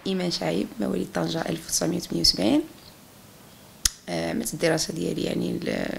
إيمان شعيب، مواليد طنجة 1978. عملت الدراسة ديالي يعني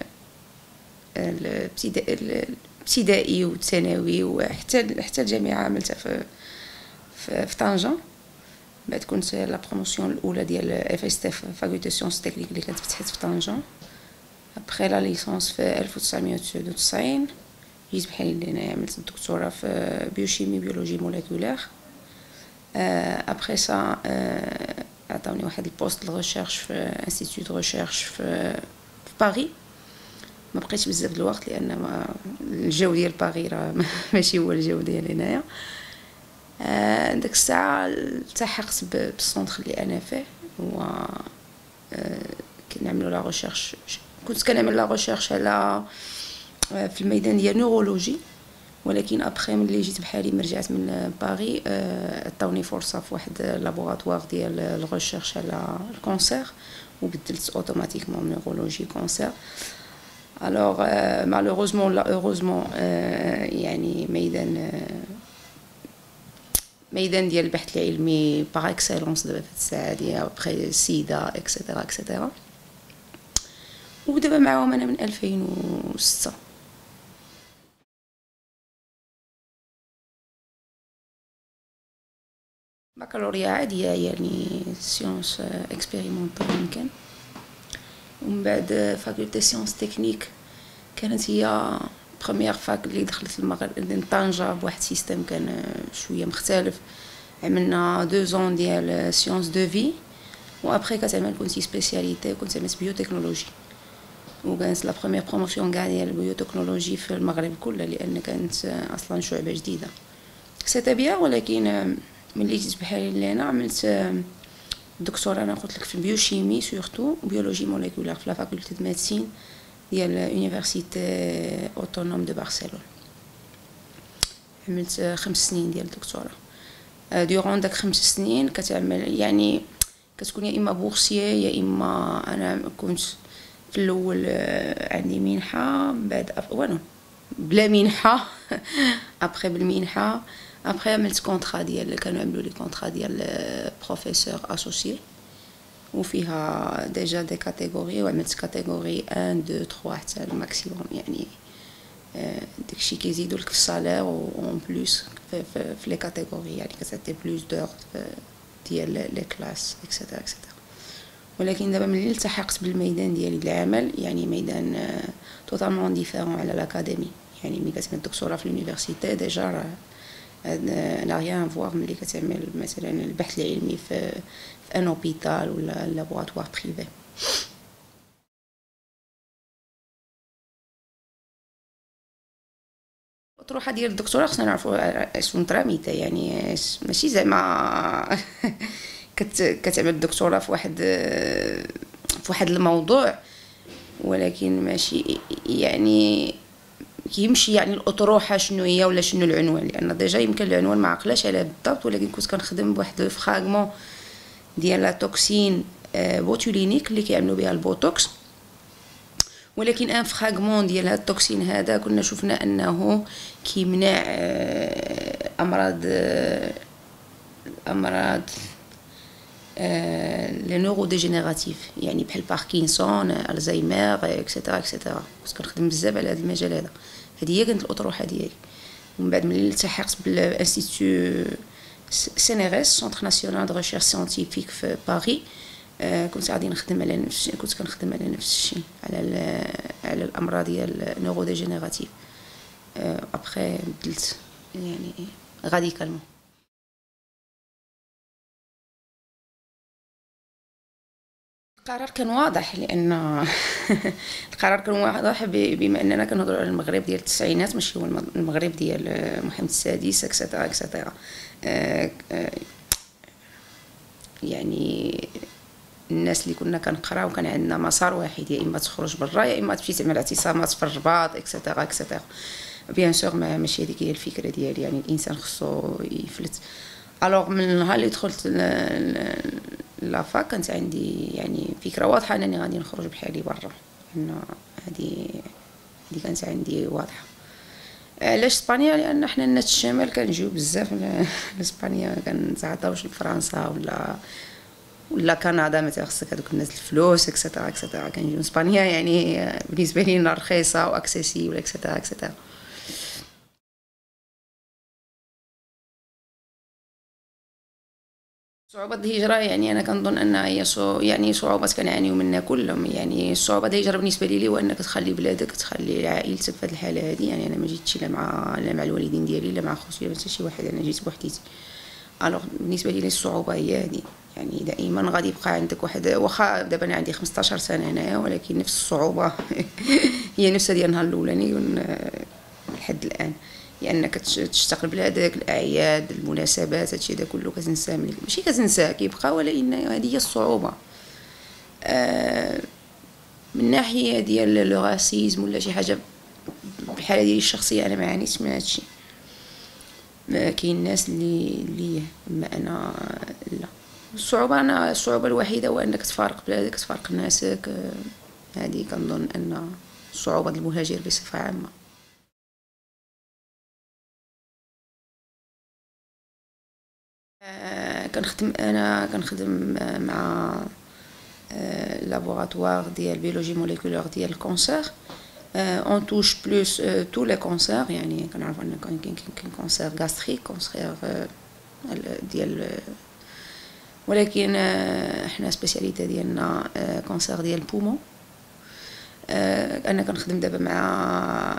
الابتدائي والثانوي وحتى الجامعة عملتها في طنجة. بعد كنت لا بروموسيون الاولى ديال اف اس تي فاكولتي سيونس تكنيك اللي كانت فتحت في طنجة. ابخي لا ليسونس في 1999 جيت بحال لهنايا عملت الدكتوراه في بيوشيمي بيولوجي موليكولير. ابخي سا عطاوني واحد البوست دو ريشيرش في انستيتوت دو ريشيرش في باريس. ما بقيتش بزاف د الوقت لان الجو ديال باريس راه ماشي هو الجو ديال هنايا. ديك الساعه التحقت بالسونتر اللي انا فيه، هو كنعملوا لا ريشيرش. كنت كنعمل لا ريشيرش على في الميدان ديال نورولوجي، ولكن ابخي ملي جيت بحالي رجعت من باريس عطاوني فرصه في واحد لابوراتوار ديال الريشيرش على الكونسير، وبدلت اوتوماتيكمون نورولوجي كونسير. الوغ مالوروزمون لا اوروزمون يعني ميدان ديال البحث العلمي باغ اكسلونس دابا في الساعه ديال ابخي سيدا اكسيتيرا اكسيتيرا. ودابا معاهم انا من 2006. بكالوريا عاديه يعني سيونس اكسبيريمونطال يمكن. ومن بعد فاكولتي سيونس تكنيك كانت هي بروميير فاك اللي دخلت المغرب طنجة بواحد سيستم كان شويه مختلف. عملنا 2 زون ديال سيونس دو في، وابخي كتعمل كنتي سبيسياليتي كنت عملت بيوتكنولوجي، وكانت لا بروميير بروموسيون كاع ديال البيوتكنولوجي في المغرب كله، لان كانت اصلا شعبه جديده. سيتي بيان، ولكن ملي جيت بحالي لهنا عملت دكتوراه انا قلت لك في البيوشيمي سورتو بيولوجي موليكولير في لا فاكولتي دو ميديسين ديال يونيفرسيتي اوتونوم دو بارسلون. عملت 5 سنين ديال الدكتوراه. ديورون داك 5 سنين كتعمل يعني كتكون يا اما بورسيي يا اما انا كنت في الاول عندي منحه، من بعد بلا منحه ابخي بالمنحه. ابخي عملت كونطرا ديال كانوا عملوا لي كونطرا ديال بروفيسور اسوسيي، وفيها ديجا دي كاتيجوري، وعملت كاتيجوري 1 2 3 حتى الماكسيموم يعني داكشي كيزيدوا لك في الصالير اون بلوس في لي كاتيجوري، يعني كتعطي بلوس دور ديال لي كلاس اكسيتيرا اكسيتيرا. ولكن دابا ملي التحقت بالميدان ديالي العمل يعني ميدان توتالمون ديفيرون على الاكاديمي. يعني ملي كتعمل دكتوراه في اليونيفرسيتي ديجا راه لا ريان فوار ملي كتعمل مثلا البحث العلمي في ان اوبيتال ولا لابوراتوار بريفي. الاطروحه ديال الدكتوراه خصنا نعرفوا شنو تراميته، يعني ماشي زعما كتعمل الدكتوراه في واحد الموضوع، ولكن ماشي يعني كيمشي يعني الاطروحه شنو هي ولا شنو العنوان، لان ديجا يمكن العنوان ما عقلاش عليه بالضبط، ولكن كنت كنخدم بواحد الفراغمون ديال لا توكسين بوتولينيك اللي كيعملوا بها البوتوكس. ولكن ان فراغمون ديال هاد التوكسين هذا كنا شفنا انه كيمنع امراض لي نورو ديجينيراتيف، يعني بحال باركنسون الزهايمر اكسيتيرا اكسيتيرا. كنت كنخدم بزاف على هذا المجال هذا. هذه هي كانت الاطروحه ديالي. ومن بعد ملي التحقت بالانستيتو سينيريس سونتر ناسيونال دو ريشيرش سيانتيفيك في باريس، كنت غادي نخدم على نفس الشيء على الامراض ديال نورو ديجينيراتيف. ابخي بدلت يعني راديكالمون. القرار كان واضح، لان القرار كان واضح بما اننا كنهضروا على المغرب ديال التسعينات، ماشي هو المغرب ديال محمد السادس اكسيتيرا اكسيتيرا. يعني الناس اللي كنا كنقراو كان عندنا مسار واحد، يا اما تخرج برا يا اما تمشي تعمل اعتصامات في الرباط اكسيتيرا اكسيتيرا. بيان سور ماشي هذيك هي الفكره ديالي، يعني الانسان خصو يفلت. الوغ من النهار اللي دخلت لافاك كانت عندي يعني فكره واضحه انني غادي نخرج بحالي برا، ان هذه كانت عندي واضحه. علاش اسبانيا؟ لان حنا الناس الشمال كنجيو بزاف لاسبانيا، كنتعاطاوش لفرنسا ولا كندا مثلا، خصك هذوك الناس الفلوس اكسيتيرا اكسيتيرا، كنجيو اسبانيا يعني بالنسبه لينا رخيصه واكسيسيبل اكسيتيرا اكسيتيرا. صعوبة الهجرة يعني أنا كنظن أنها هي يعني صعوبات كنعانيو منها كلهم. يعني صعوبة الهجرة بالنسبة لي هو أنك تخلي بلادك، تخلي عائلتك في هذه الحالة هذه. يعني أنا ما جيتش لا مع الوالدين ديالي لا مع خوتي لا حتى شي واحد، أنا جيت بوحديتي. الوغ بالنسبة لي الصعوبة هي هذه. يعني دائما غادي يبقى عندك واحد، واخا دابا أنا عندي 15 سنة هنايا، ولكن نفس الصعوبة هي نفسها ديال النهار الأولاني لحد الآن. لانك تشتغل بلادك، الاعياد، المناسبات، هادشي هذا كله كتنساه، ماشي كتنساه كيبقى، ولكن هذه هي الصعوبه. من ناحيه ديال لو راسيزم ولا شي حاجه بحال ديالي الشخصيه، انا ما عانيتش من هادشي. كاين ناس اللي ما انا لا. الصعوبه الوحيده هو انك تفارق بلادك، تفارق ناسك. هذه كنظن ان صعوبه المهاجر بصفه عامه. كنخدم مع لابوغاتوار ديال بيولوجي موليكولار ديال الكونسير. اون توش بلوس تو لي كونسير. يعني كنعرفوا ان كاين كونسير غاستريك، كونسير ديال، ولكن احنا سبيسياليتي ديالنا كونسير ديال البومون. انا كنخدم دابا مع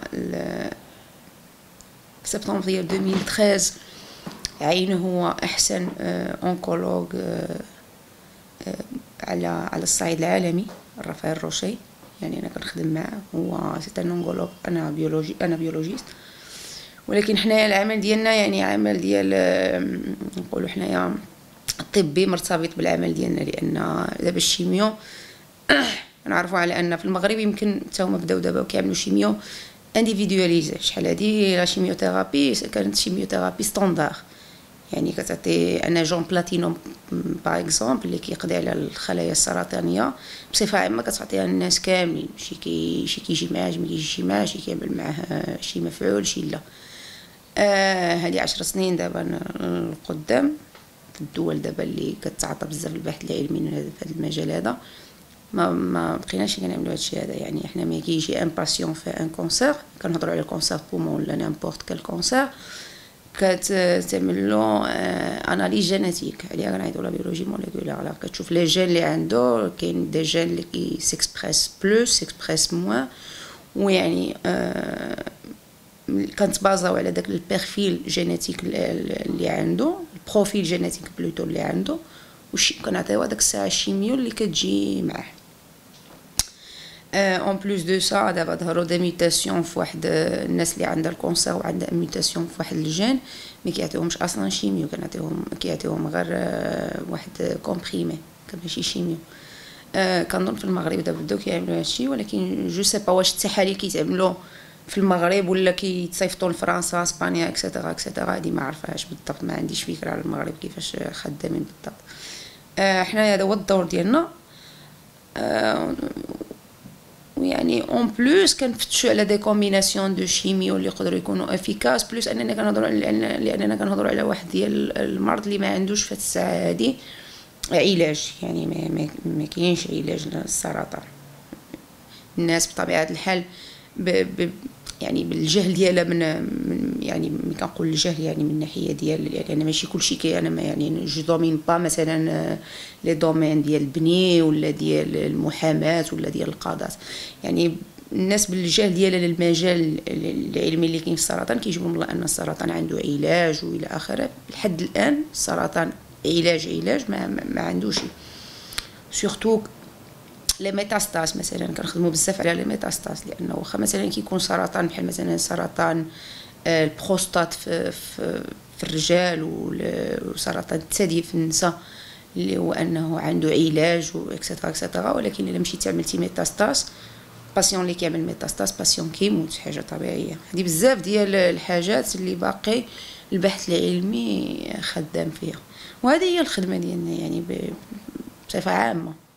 في سبتمبر ديال 2013 عين هو احسن اونكولوج على الصعيد العالمي، رافائيل روشي. يعني انا كنخدم معاه، هو سي ان اونكولوج، انا بيولوجيست. ولكن حنايا العمل ديالنا يعني عمل ديال نقولوا حنايا طبي مرتبط بالعمل ديالنا. لان دابا الشيميو نعرفوا على ان في المغرب يمكن حتى هما بداو دابا وكيعملوا شيميو انديفيدواليزي. شحال هادي لا شيميوثيرابي كانت شيميوثيرابي ستاندار، يعني كتعطي ان جون بلاتينوم باغ اكزومبل اللي كيقضي على الخلايا السرطانيه بصفه عامه، كتعطيها للناس كاملين. شي كيجي معاه، شي ما كيجيش معاه، شي كيعمل معاه شي مفعول، شي لا. هذه 10 سنين دابا القدام في الدول دابا اللي كتعاطى بزاف البحث العلمي في هذا المجال هذا، ما بقيناش كنعملوا هادشي هذا. يعني احنا ملي كيجي ان باسيون في ان كونسير، كنهضروا على الكونسير بومون ولا نيمبورت كال كونسير، كتعمل له اناليز جينيتيك، عليها كنعيطوا لا بيولوجي موليكولار. كتشوف لي جين اللي عنده، كاين دي جين اللي كي سيكسبريس بلوس، سيكسبريس موان، ويعني كنتبازاو على داك البيرفيل جينيتيك اللي عنده، البروفيل جينيتيك بلوتو اللي عنده، كنعطيو هذاك الساعه الشيميو اللي كتجي معاه. اون بلوس دو سا دابا ظهروا دي ميوتاسيون في واحد الناس اللي عندها الكونسير وعندها ميوتاسيون في واحد الجين، ما كيعطيوهمش اصلا شيميو، كيعطيوهم غير واحد كومبريمي، ماشي شيميو. كنظن في المغرب دابا بداو كيعملوا هادشي، ولكن جو سي با واش التحاليل كيتعملوا في المغرب ولا كيتصيفطوا لفرنسا، اسبانيا اكسيتيرا اكسيتيرا. هادي ما عرفهاش بالضبط، ما عنديش فكره على المغرب كيفاش خدامين بالضبط. حنا هذا هو الدور ديالنا. يعني اون بلوس كنفتشوا على دي كومبيناسيون دو شيميو اللي يقدروا يكونوا افيكاس، بلوس اننا كنهضروا لاننا كنهضروا على واحد ديال المرض اللي ما عندوش في الساعه هذه علاج. يعني ما كاينش علاج للسرطان. الناس بطبيعه الحال يعني بالجهل ديالها من يعني ملي كنقول الجهل يعني من الناحيه ديال، يعني انا ماشي كلشي انا ما يعني جو دومين با مثلا لي دومين ديال البني ولا ديال المحاماه ولا ديال القضاء. يعني الناس بالجهل ديالها للمجال العلمي اللي كاين في السرطان كيجيبوا من الله ان السرطان عنده علاج والى اخره. لحد الان السرطان علاج ما عندوش. سورتو لي ميتاستاز مثلا كنخدموا بزاف على لي ميتاستاز، لانه واخا مثلا كيكون سرطان بحال مثلا سرطان البروستات في الرجال وسرطان الثدي في النساء اللي هو انه عنده علاج واكسترا اكسترا، ولكن الا مشيتي عملتي ميتاستاز، باسيون اللي كيعمل ميتاستاز باسيون كيموت، حاجه طبيعيه. هذه بزاف ديال الحاجات اللي باقي البحث العلمي خدام فيها، وهذه هي الخدمه ديالنا يعني بصفه عامه.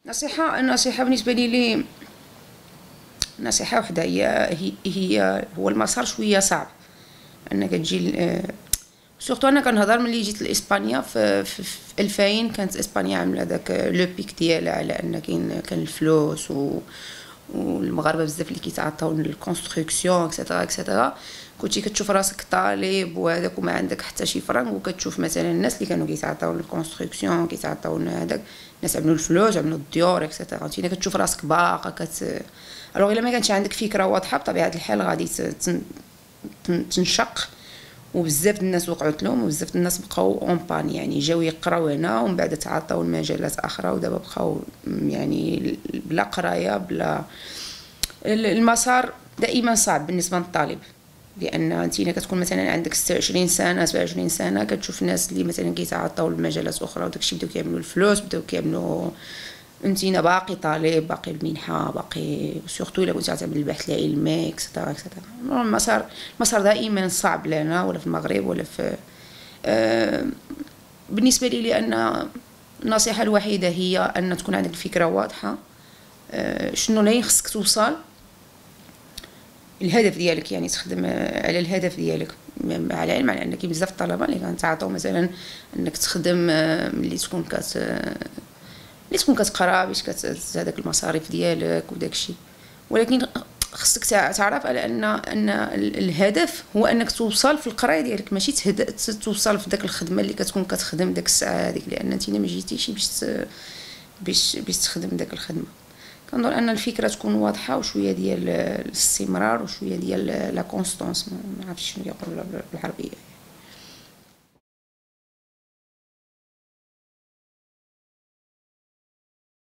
النصيحة بالنسبة لي نصيحة وحدة هي هو المسار شوية صعب انك تجي سورتو. انا كنهضر ملي جيت لاسبانيا في 2000. كانت اسبانيا عامله داك لو بيك ديالها على ان كان الفلوس والمغاربه بزاف اللي كيتعطاو للكونستركسيون اكسيتيرا اكسيتيرا. كنتي كتشوف راسك طالب وهذاك وما عندك حتى شي فرنك، وكتشوف مثلا الناس اللي كانوا كيتعطاو للكونستركسيون كيتعطاو هذاك الناس عملوا الفلوس عملوا الديور اكسيتيرا. انت كتشوف راسك باقا الوغ الا ما كانش عندك فكره واضحه بطبيعه الحال غادي تنشق. وبزاف الناس وقعت لهم وبزاف الناس بقاو اون بان، يعني جاو يقراو هنا ومن بعد تعاطاو المجالات اخرى ودابا بقاو يعني بلا قرايه بلا. المسار دائما صعب بالنسبه للطالب، لان انت كتكون مثلا عندك 26 سنه 27 سنه كتشوف الناس اللي مثلا كيتعاطاو المجالات اخرى وداكشي بداو كيعملوا الفلوس بداو كيعملوا. انتينا باقي طالب باقي المنحه باقي سورتو الا كنتي غتعمل البحث العلمي اكسترا اكسترا. المسار دائما صعب لنا ولا في المغرب ولا في بالنسبه لي. لان النصيحه الوحيده هي ان تكون عندك الفكره واضحه شنو اللي خصك توصل الهدف ديالك، يعني تخدم على الهدف ديالك. على العلم على ان كاين بزاف الطلبه اللي كنتعاطاو مثلا انك تخدم ملي تكون كتقرا باش هذاك المصاريف ديالك وداكشي. ولكن خصك تعرف على ان الهدف هو انك توصل في القرايه ديالك، ماشي توصل في داك الخدمه اللي كتكون كتخدم داك الساعه هذيك، لان انت ما جيتيش باش تخدم داك الخدمه. كنظن ان الفكره تكون واضحه وشويه ديال الاستمرار وشويه ديال لا كونستانس. ما عرفتش شنو يقولوا بالعربيه.